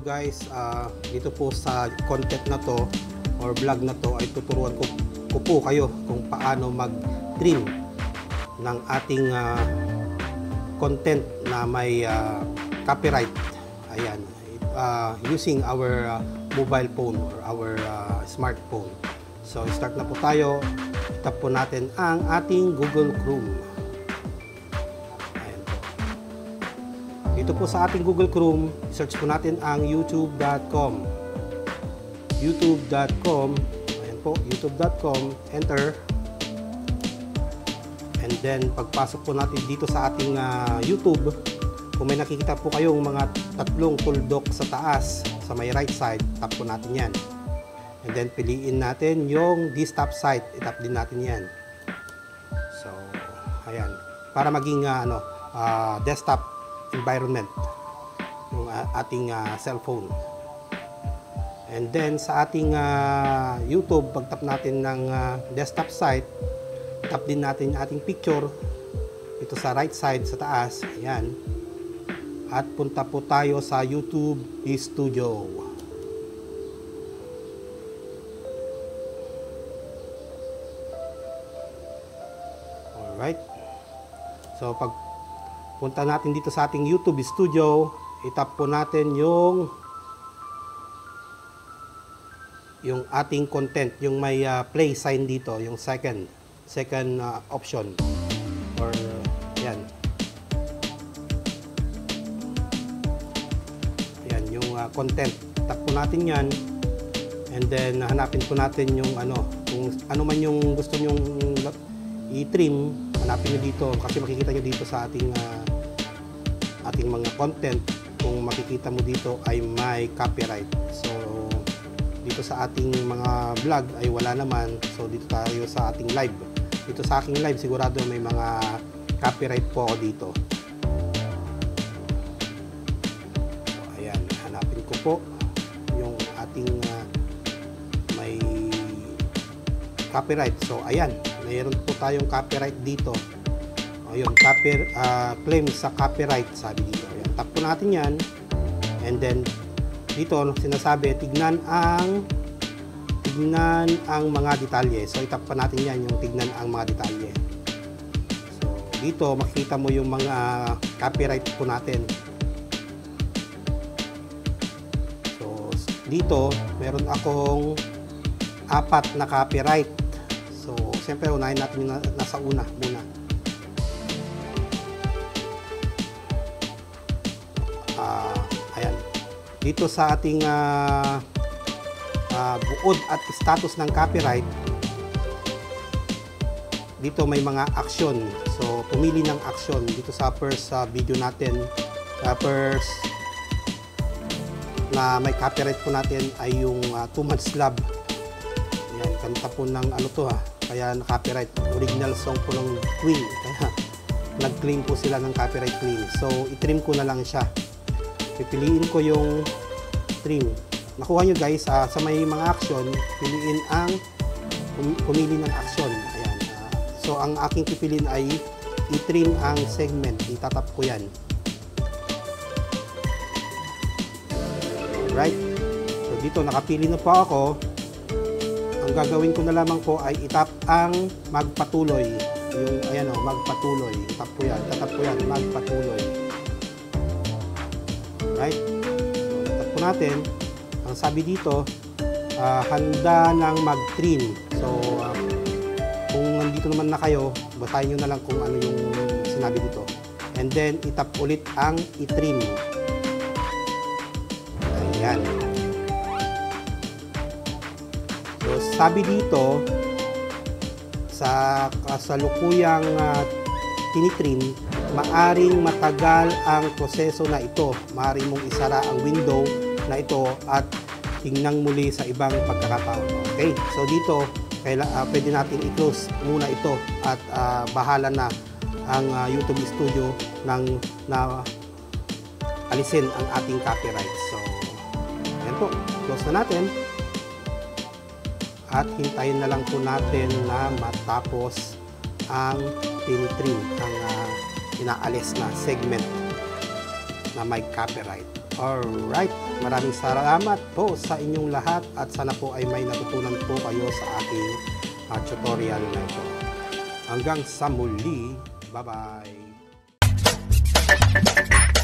guys, dito po sa content na to or vlog na to ay tuturuan ko po kayo kung paano mag-trim ng ating content na may copyright. Ayan, using our mobile phone or our smartphone. So start na po tayo. Tap po natin ang ating Google Chrome. Ayan po. Dito po sa ating Google Chrome, search po natin ang youtube.com. youtube.com. Ayan po, youtube.com. Enter. And then pagpasok po natin dito sa ating YouTube, kung may nakikita po kayong mga tatlong tuldok sa taas, sa may right side, tap po natin yan. And then piliin natin yung desktop site, itap din natin yan. So, ayan. Para maging desktop environment yung ating cellphone. And then sa ating YouTube, pag tap natin ng desktop site, tap din natin yung ating picture ito sa right side sa taas. Ayan. At punta po tayo sa YouTube Studio. Alright. So pag punta natin dito sa ating YouTube Studio, itap po natin yung ating content, yung may play sign dito, yung second option or yan. Yan yung content. Tap po natin yan and then hanapin po natin yung kung ano man yung gusto nyong i-trim, hanapin nyo dito kasi makikita nyo dito sa ating mga content. Kung makikita mo dito ay may copyright. So dito sa ating mga vlog ay wala naman. So dito tayo sa ating live. Dito sa aking live sigurado may mga copyright po ako dito. So ayan, hanapin ko po yung ating may copyright. So ayan, mayroon po tayong copyright dito. Ayun, claim sa copyright sabi dito. Ayan, tap po natin yan. And then dito sinasabi tignan ang mga detalye. So itap pa natin yan yung tignan ang mga detalye. So dito makikita mo yung mga copyright po natin. So dito meron akong 4 na copyright. So siyempre unahin natin yung nasa una muna. Ayan. Dito sa ating buod at status ng copyright, dito may mga action. So pumili ng action dito sa first video natin. First na may copyright po natin ay yung 2 Months Love. Ayan, kanta po ng kaya na-copyright. Original song po ng Queen. Kaya nag-claim po sila ng copyright claim. So i-trim ko na lang siya. Pipiliin ko yung trim. Nakuha nyo guys, sa may mga action, pumili ng action. Ayan. So ang aking pipiliin ay i-trim ang segment. Itatap ko yan. Alright. So dito nakapili na po ako. Ang gagawin ko na lamang po ay itap ang magpatuloy. Yung magpatuloy. Tap po yan. Tatap po yan. Magpatuloy. Right? So, tap po natin. Ang sabi dito, handa ng mag-trim. So, kung nandito naman na kayo, basahin nyo na lang kung ano yung sinabi dito. And then, itap ulit ang i-trim. Ayan. So, sabi dito, sa kasalukuyang tinitrim, maaring matagal ang proseso na ito. Maaring mong isara ang window na ito at tingnan muli sa ibang pagkakataon. Okay, so dito pwede natin i-close muna ito at bahala na ang YouTube Studio na alisin ang ating copyright. So ayan po, close na natin at hintayin na lang po natin na matapos ang tinitrim, ang inaalis na segment na may copyright. Alright, maraming salamat po sa inyong lahat at sana po ay may natutunan po kayo sa aking tutorial na ito. Hanggang sa muli, bye-bye!